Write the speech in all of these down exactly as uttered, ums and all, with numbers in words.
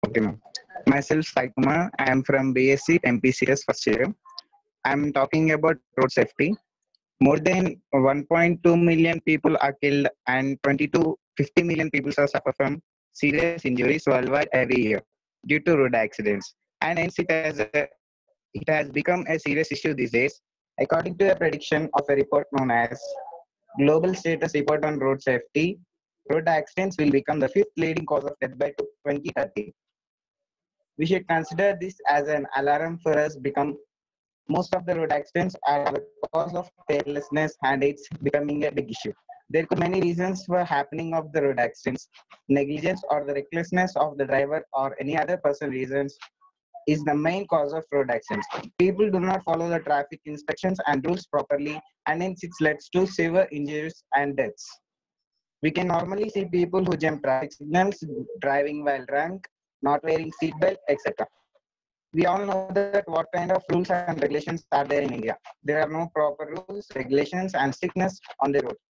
Okay, ma'am. Myself, Sai Kumar. I am from B S c M P C S first year. I am talking about road safety. More than one point two million people are killed and twenty to fifty million people are suffer from serious injuries worldwide every year due to road accidents. And hence it has, a, it has become a serious issue these days. According to a prediction of a report known as Global Status Report on Road Safety, road accidents will become the fifth leading cause of death by twenty thirty. We should consider this as an alarm for us become most of the road accidents are the cause of carelessness and it's becoming a big issue. There could many reasons for happening of the road accidents. Negligence or the recklessness of the driver or any other person reasons is the main cause of road accidents. People do not follow the traffic instructions and rules properly and hence it leads to severe injuries and deaths. We can normally see people who jump traffic signals, driving while drunk, not wearing seatbelt, et cetera. We all know that what kind of rules and regulations are there in India. There are no proper rules, regulations, and strictness on the road.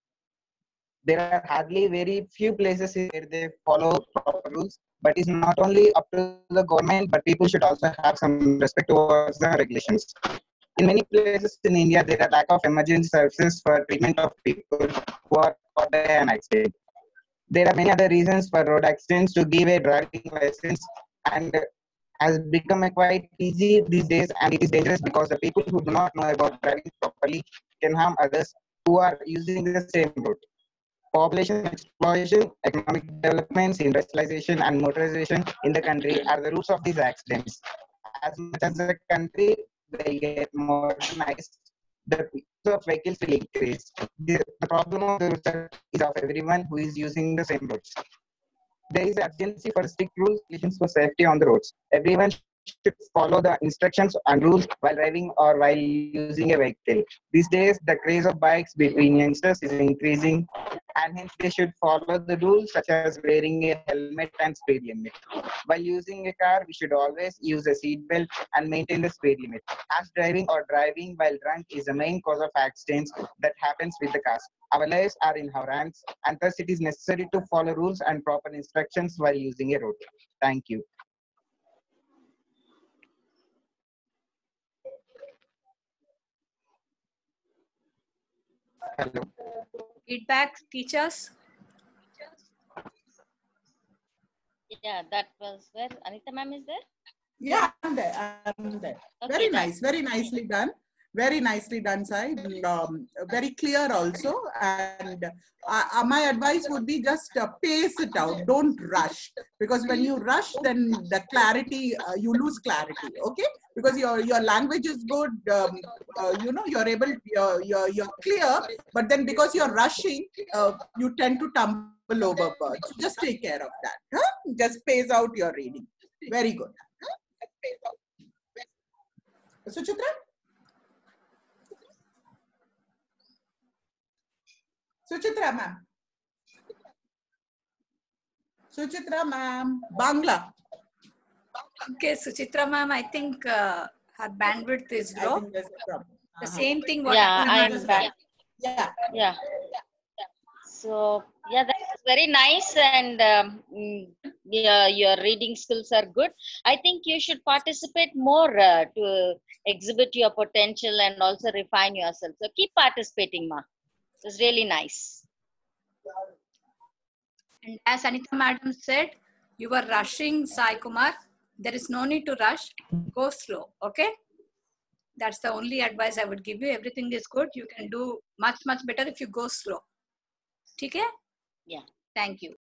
There are hardly very few places where they follow proper rules, but it's not only up to the government, but people should also have some respect towards the regulations. In many places in India, there are lack of emergency services for treatment of people who are caught by an accident. There are many other reasons for road accidents to give a driving license and has become a quite easy these days and it is dangerous because the people who do not know about driving properly can harm others who are using the same route. Population explosion, economic developments, industrialization and motorization in the country are the roots of these accidents. As much as the country will get modernized, the use of vehicles will increase. The, the problem of the routes is of everyone who is using the same roads. There is urgency for strict rules for safety on the roads. Everyone should follow the instructions and rules while driving or while using a vehicle. These days, the craze of bikes between youngsters is increasing, and hence they should follow the rules such as wearing a helmet and speed limit. While using a car, we should always use a seat belt and maintain the speed limit. As driving or driving while drunk is the main cause of accidents that happens with the cars. Our lives are in our hands, and thus it is necessary to follow rules and proper instructions while using a road. Thank you. Hello. Feedback, teachers? Yeah, that was where Anita ma'am is there? Yeah, I'm there. I'm there. Okay, very done. nice, very nicely done. Very nicely done, Sai. Um, very clear also. And uh, uh, my advice would be just uh, pace it out. Don't rush. Because when you rush, then the clarity, uh, you lose clarity. Okay? Because your, your language is good. Um, uh, you know, you're able, you're, you're, you're clear. But then because you're rushing, uh, you tend to tumble overboard. So just take care of that. Huh? Just pace out your reading. Very good. Suchitra? Suchitra ma'am. Suchitra ma'am. Bangla. Okay, Suchitra ma'am, I think uh, her bandwidth is I low. think there's a problem. The Uh-huh. same thing what Yeah, Anita I ma'am am said. back. Yeah. Yeah. So, yeah, that was very nice, and um, mm, yeah, your reading skills are good. I think you should participate more uh, to exhibit your potential and also refine yourself. So, keep participating, Ma. It's really nice. And as Anita madam said, you were rushing, Sai Kumar. There is no need to rush. Go slow, okay? That's the only advice I would give you. Everything is good. You can do much, much better if you go slow. Okay? Yeah. Thank you.